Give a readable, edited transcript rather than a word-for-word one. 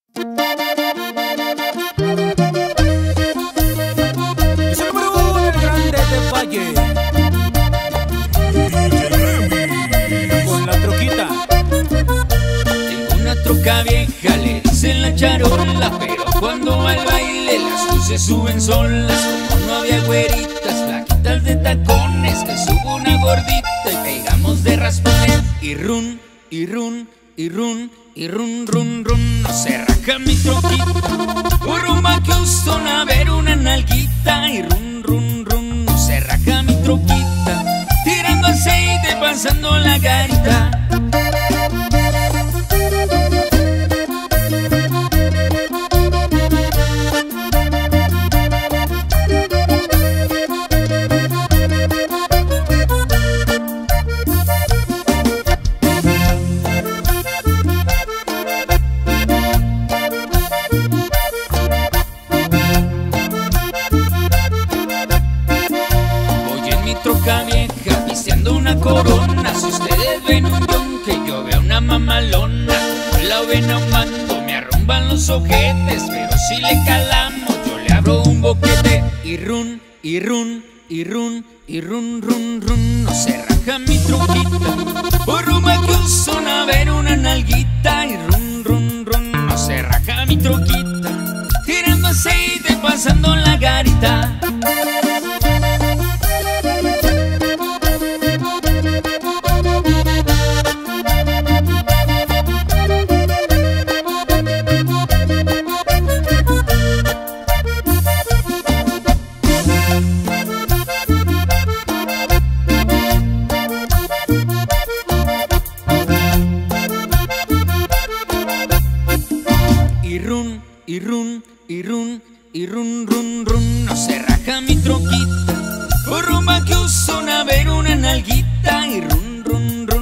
Es el número uno, el grande de Valle. Con la troquita. Tengo una troca vieja, le dicen la charola, pero cuando va al baile las luces suben solas. Como no había güeritas, flaquitas de tacones, que subo una gordita y pegamos de raspones. Y run, y run, y run, y run, run, run, no se raja mi troquita. Por rumbo a Houston a ver una nalguita. Y run, run, run, no se raja mi troquita. Tirando aceite, pasando la garita. Troca vieja, pisteando una corona. Si ustedes ven un don, que yo veo una mamalona. Como la ven ahumando, me arrumban los ojetes. Pero si le calamos, yo le abro un boquete. Y run, y run, y run, y run, run, run, no se raja mi troquita. Por rumbo a Houston a ver una nalguita. Y run, run, run, no se raja mi troquita. Tirando aceite, pasando la garita. Y run, y run, y run, y run, run, run, no se raja mi troquita. Por rumbo a Houston a ver una nalguita. Y run, run, run.